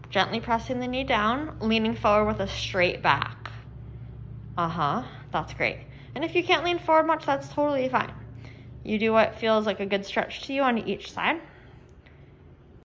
Gently pressing the knee down, leaning forward with a straight back. That's great. And if you can't lean forward much, that's totally fine. You do what feels like a good stretch to you on each side.